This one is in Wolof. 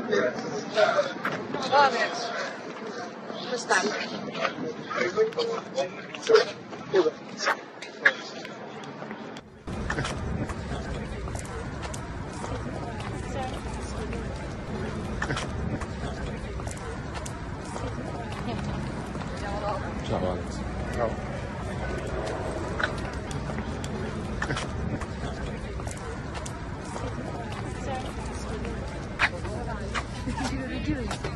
Vabbè. Quest'anno. Ciao Alex. Ciao. What are you doing?